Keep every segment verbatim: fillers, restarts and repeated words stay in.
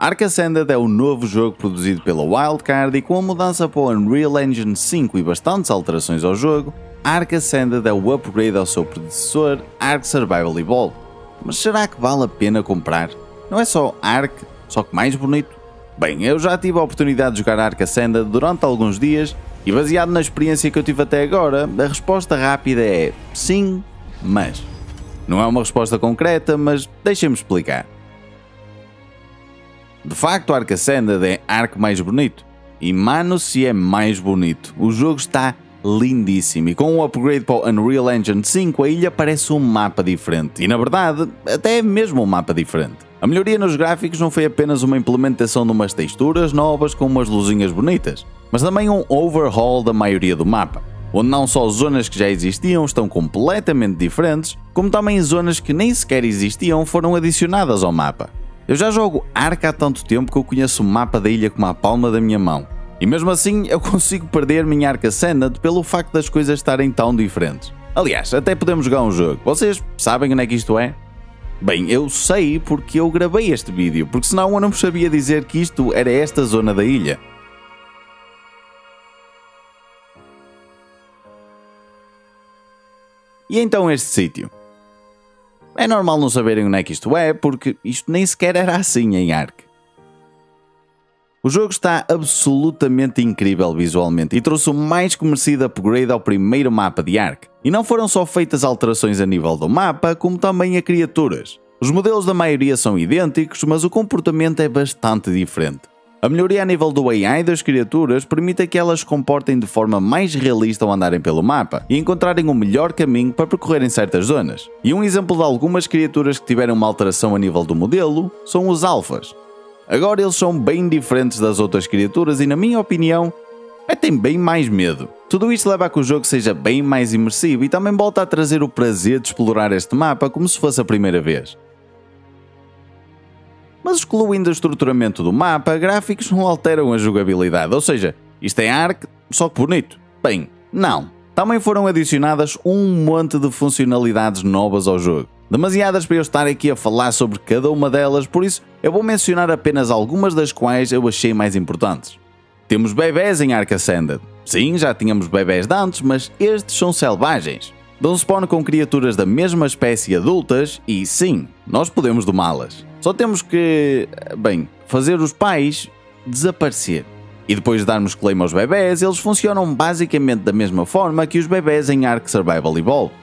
Ark Ascended é o novo jogo produzido pela Wildcard e com a mudança para o Unreal Engine cinco e bastantes alterações ao jogo, Ark Ascended é o upgrade ao seu predecessor Ark Survival Evolved. Mas será que vale a pena comprar? Não é só Ark, só que mais bonito? Bem, eu já tive a oportunidade de jogar Ark Ascended durante alguns dias e baseado na experiência que eu tive até agora, a resposta rápida é sim, mas. Não é uma resposta concreta, mas deixem-me explicar. De facto, Ark Ascended é Ark mais bonito. E mano, se é mais bonito. O jogo está lindíssimo e com o upgrade para o Unreal Engine cinco a ilha parece um mapa diferente. E na verdade, até é mesmo um mapa diferente. A melhoria nos gráficos não foi apenas uma implementação de umas texturas novas com umas luzinhas bonitas, mas também um overhaul da maioria do mapa, onde não só zonas que já existiam estão completamente diferentes, como também zonas que nem sequer existiam foram adicionadas ao mapa. Eu já jogo Ark há tanto tempo que eu conheço o mapa da ilha como a palma da minha mão, e mesmo assim eu consigo perder minha Ark Ascended pelo facto das coisas estarem tão diferentes. Aliás, até podemos jogar um jogo. Vocês sabem onde é que isto é? Bem, eu sei porque eu gravei este vídeo, porque senão eu não sabia dizer que isto era esta zona da ilha. E então este sítio? É normal não saberem onde é que isto é, porque isto nem sequer era assim em Ark. O jogo está absolutamente incrível visualmente e trouxe o mais que merecido upgrade ao primeiro mapa de Ark. E não foram só feitas alterações a nível do mapa, como também a criaturas. Os modelos da maioria são idênticos, mas o comportamento é bastante diferente. A melhoria a nível do A I das criaturas permite que elas se comportem de forma mais realista ao andarem pelo mapa e encontrarem o melhor caminho para percorrerem certas zonas. E um exemplo de algumas criaturas que tiveram uma alteração a nível do modelo são os alfas. Agora eles são bem diferentes das outras criaturas e, na minha opinião, metem bem mais medo. Tudo isto leva a que o jogo seja bem mais imersivo e também volta a trazer o prazer de explorar este mapa como se fosse a primeira vez. Mas excluindo o estruturamento do mapa, gráficos não alteram a jogabilidade, ou seja, isto é Ark, só que bonito. Bem, não. Também foram adicionadas um monte de funcionalidades novas ao jogo. Demasiadas para eu estar aqui a falar sobre cada uma delas, por isso eu vou mencionar apenas algumas das quais eu achei mais importantes. Temos bebés em Ark Ascended. Sim, já tínhamos bebés de antes, mas estes são selvagens. Dão spawn com criaturas da mesma espécie adultas e sim, nós podemos domá-las. Só temos que, bem, fazer os pais desaparecer. E depois de darmos claim aos bebés, eles funcionam basicamente da mesma forma que os bebés em Ark Survival Evolved.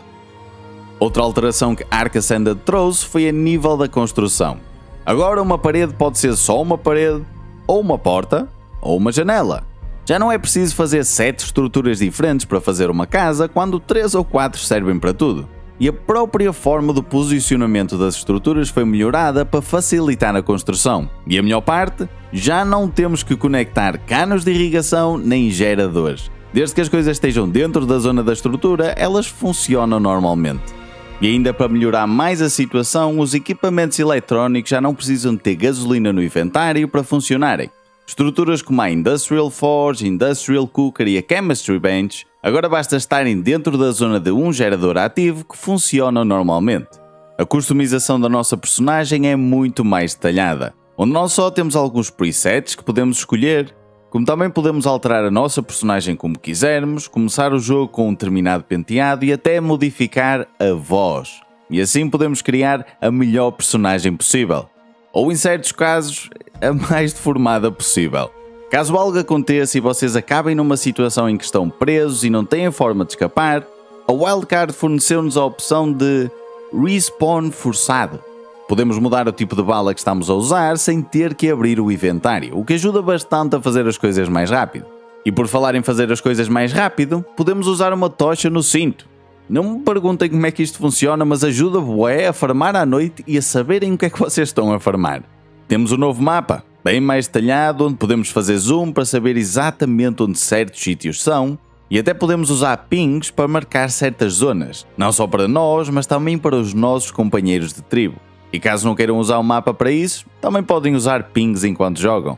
Outra alteração que Ark Ascended trouxe foi a nível da construção. Agora uma parede pode ser só uma parede, ou uma porta, ou uma janela. Já não é preciso fazer sete estruturas diferentes para fazer uma casa, quando três ou quatro servem para tudo. E a própria forma do posicionamento das estruturas foi melhorada para facilitar a construção. E a melhor parte? Já não temos que conectar canos de irrigação nem geradores. Desde que as coisas estejam dentro da zona da estrutura, elas funcionam normalmente. E ainda para melhorar mais a situação, os equipamentos eletrónicos já não precisam de ter gasolina no inventário para funcionarem. Estruturas como a Industrial Forge, Industrial Cooker e a Chemistry Bench agora basta estarem dentro da zona de um gerador ativo que funcionam normalmente. A customização da nossa personagem é muito mais detalhada, onde não só temos alguns presets que podemos escolher, como também podemos alterar a nossa personagem como quisermos, começar o jogo com um determinado penteado e até modificar a voz. E assim podemos criar a melhor personagem possível. Ou em certos casos, a mais deformada possível. Caso algo aconteça e vocês acabem numa situação em que estão presos e não têm forma de escapar, a Wildcard forneceu-nos a opção de Respawn Forçado. Podemos mudar o tipo de bala que estamos a usar sem ter que abrir o inventário, o que ajuda bastante a fazer as coisas mais rápido. E por falar em fazer as coisas mais rápido, podemos usar uma tocha no cinto. Não me perguntem como é que isto funciona, mas ajuda bué a farmar à noite e a saberem o que é que vocês estão a farmar. Temos um novo mapa, bem mais detalhado, onde podemos fazer zoom para saber exatamente onde certos sítios são, e até podemos usar pings para marcar certas zonas, não só para nós, mas também para os nossos companheiros de tribo. E caso não queiram usar o mapa para isso, também podem usar pings enquanto jogam.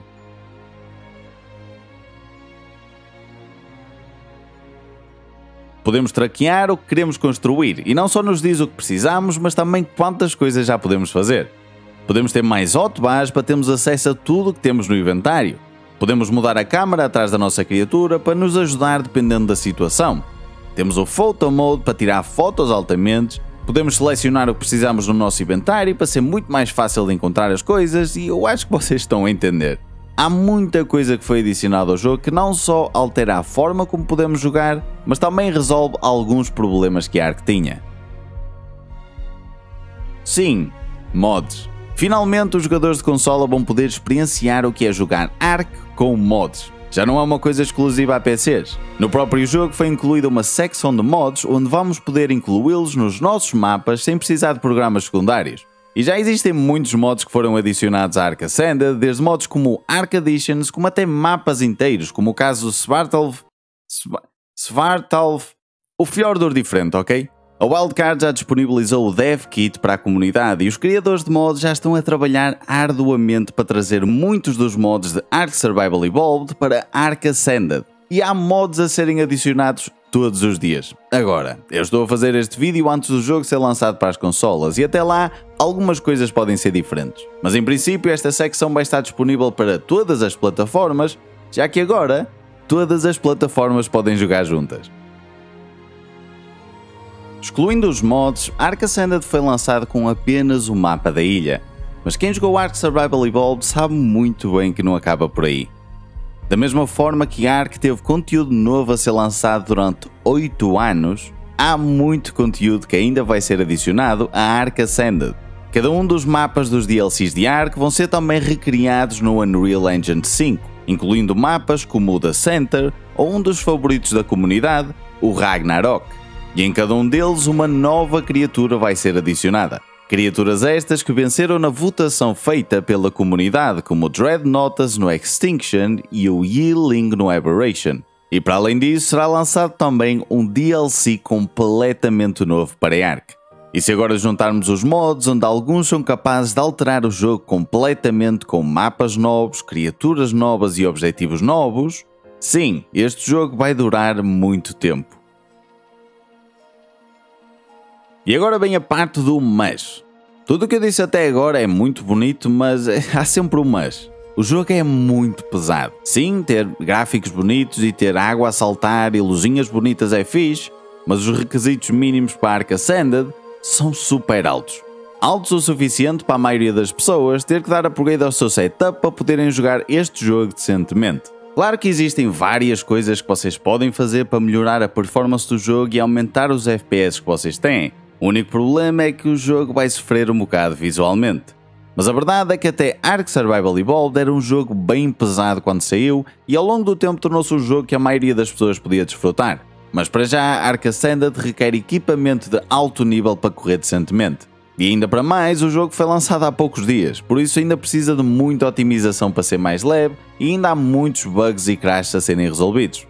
Podemos traquear o que queremos construir, e não só nos diz o que precisamos, mas também quantas coisas já podemos fazer. Podemos ter mais hotbars para termos acesso a tudo o que temos no inventário. Podemos mudar a câmera atrás da nossa criatura para nos ajudar dependendo da situação. Temos o Photo Mode para tirar fotos altamente. Podemos selecionar o que precisamos no nosso inventário para ser muito mais fácil de encontrar as coisas e eu acho que vocês estão a entender. Há muita coisa que foi adicionada ao jogo que não só altera a forma como podemos jogar, mas também resolve alguns problemas que a Ark tinha. Sim, mods. Finalmente os jogadores de consola vão poder experienciar o que é jogar Ark com mods. Já não é uma coisa exclusiva a P Cs. No próprio jogo foi incluída uma secção de mods onde vamos poder incluí-los nos nossos mapas sem precisar de programas secundários. E já existem muitos mods que foram adicionados à Ark Ascended, desde mods como Ark Additions, como até mapas inteiros, como o caso Svartalf... Svartalf... O Fjordur diferente, ok? A Wildcard já disponibilizou o Dev Kit para a comunidade e os criadores de mods já estão a trabalhar arduamente para trazer muitos dos mods de Ark Survival Evolved para Ark Ascended. E há mods a serem adicionados todos os dias. Agora, eu estou a fazer este vídeo antes do jogo ser lançado para as consolas e até lá algumas coisas podem ser diferentes. Mas em princípio esta secção vai estar disponível para todas as plataformas, já que agora todas as plataformas podem jogar juntas. Excluindo os mods, Ark Ascended foi lançado com apenas o mapa da ilha, mas quem jogou Ark Survival Evolved sabe muito bem que não acaba por aí. Da mesma forma que Ark teve conteúdo novo a ser lançado durante oito anos, há muito conteúdo que ainda vai ser adicionado a Ark Ascended. Cada um dos mapas dos D L Cs de Ark vão ser também recriados no Unreal Engine cinco, incluindo mapas como o The Center ou um dos favoritos da comunidade, o Ragnarok. E em cada um deles uma nova criatura vai ser adicionada. Criaturas estas que venceram na votação feita pela comunidade, como o Dreadnoughtus no Extinction e o Yi-Ling no Aberration. E para além disso será lançado também um D L C completamente novo para a Ark. E se agora juntarmos os mods, onde alguns são capazes de alterar o jogo completamente com mapas novos, criaturas novas e objetivos novos, sim, este jogo vai durar muito tempo. E agora vem a parte do mas. Tudo o que eu disse até agora é muito bonito, mas há sempre um mas. O jogo é muito pesado. Sim, ter gráficos bonitos e ter água a saltar e luzinhas bonitas é fixe, mas os requisitos mínimos para a Ark Ascended são super altos. Altos o suficiente para a maioria das pessoas ter que dar upgrade ao seu setup para poderem jogar este jogo decentemente. Claro que existem várias coisas que vocês podem fazer para melhorar a performance do jogo e aumentar os F P S que vocês têm. O único problema é que o jogo vai sofrer um bocado visualmente. Mas a verdade é que até Ark Survival Evolved era um jogo bem pesado quando saiu e ao longo do tempo tornou-se um jogo que a maioria das pessoas podia desfrutar. Mas para já Ark Ascended requer equipamento de alto nível para correr decentemente. E ainda para mais, o jogo foi lançado há poucos dias, por isso ainda precisa de muita otimização para ser mais leve e ainda há muitos bugs e crashes a serem resolvidos.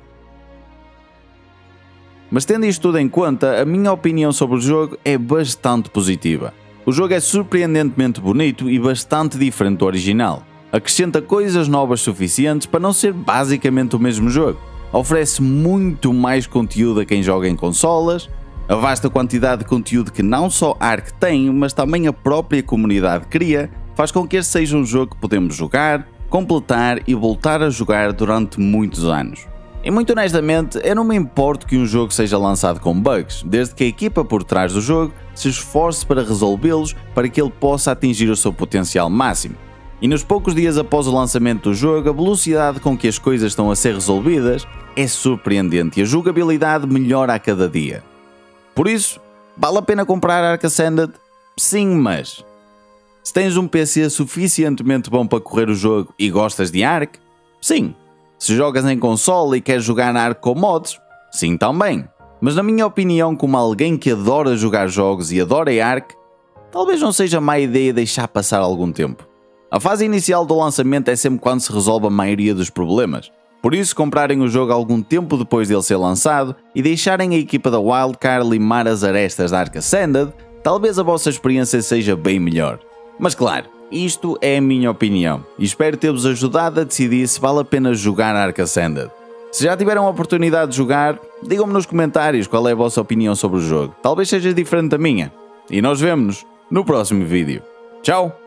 Mas tendo isto tudo em conta, a minha opinião sobre o jogo é bastante positiva. O jogo é surpreendentemente bonito e bastante diferente do original. Acrescenta coisas novas suficientes para não ser basicamente o mesmo jogo. Oferece muito mais conteúdo a quem joga em consolas. A vasta quantidade de conteúdo que não só a Ark tem, mas também a própria comunidade cria, faz com que este seja um jogo que podemos jogar, completar e voltar a jogar durante muitos anos. E muito honestamente, eu não me importo que um jogo seja lançado com bugs, desde que a equipa por trás do jogo se esforce para resolvê-los para que ele possa atingir o seu potencial máximo. E nos poucos dias após o lançamento do jogo, a velocidade com que as coisas estão a ser resolvidas é surpreendente e a jogabilidade melhora a cada dia. Por isso, vale a pena comprar Ark Ascended? Sim, mas... Se tens um P C suficientemente bom para correr o jogo e gostas de Ark? Sim. Se jogas em console e queres jogar na Ark com mods? Sim também. Mas na minha opinião, como alguém que adora jogar jogos e adora a Ark, talvez não seja má ideia deixar passar algum tempo. A fase inicial do lançamento é sempre quando se resolve a maioria dos problemas. Por isso, comprarem o jogo algum tempo depois dele ser lançado e deixarem a equipa da Wildcard limar as arestas da Ark Ascended, talvez a vossa experiência seja bem melhor. Mas claro, isto é a minha opinião e espero ter-vos ajudado a decidir se vale a pena jogar Ark Ascended. Se já tiveram a oportunidade de jogar, digam-me nos comentários qual é a vossa opinião sobre o jogo. Talvez seja diferente da minha. E nós vemo-nos no próximo vídeo. Tchau!